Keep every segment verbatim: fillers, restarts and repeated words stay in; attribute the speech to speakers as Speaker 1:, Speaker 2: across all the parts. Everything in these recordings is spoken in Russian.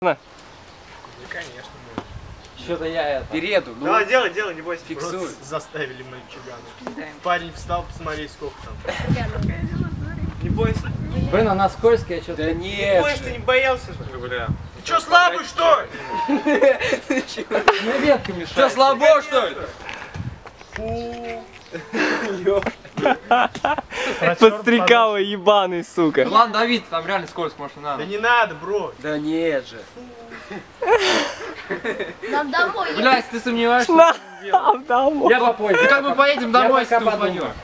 Speaker 1: На.
Speaker 2: Конечно, можешь.
Speaker 1: Что-то я это... Переду. Ну,
Speaker 2: давай, делай, делай, не бойся.
Speaker 1: Фиксуй.
Speaker 2: Просто заставили мальчугана. Парень встал, посмотри, сколько там. Не бойся.
Speaker 1: блин, она скользкая, что-то. Да
Speaker 2: Не
Speaker 1: нет.
Speaker 2: бойся, ты не боялся.
Speaker 3: Бля.
Speaker 2: Ты что, слабый, что ли?
Speaker 1: На ветке мешает.
Speaker 3: Что, слабо, что ли?
Speaker 4: Подстрекала ебаный, сука.
Speaker 3: Ладно, Давид, там реально скользко, может, не надо.
Speaker 2: Да не надо, бро.
Speaker 1: Да нет же.
Speaker 5: Нам домой.
Speaker 3: Бля, если ты сомневаешься,
Speaker 4: Нам домой.
Speaker 3: я попозже. Ну как мы поедем домой, если
Speaker 1: Я
Speaker 3: ты
Speaker 1: пока
Speaker 3: узвонил?
Speaker 1: подумаю.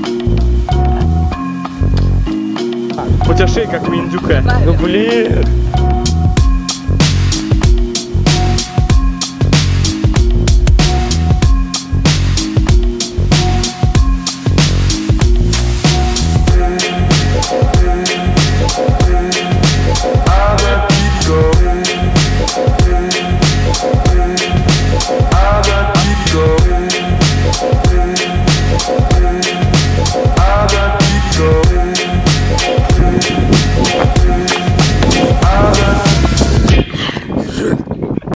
Speaker 4: У тебя шея как у индюка. Ну блин.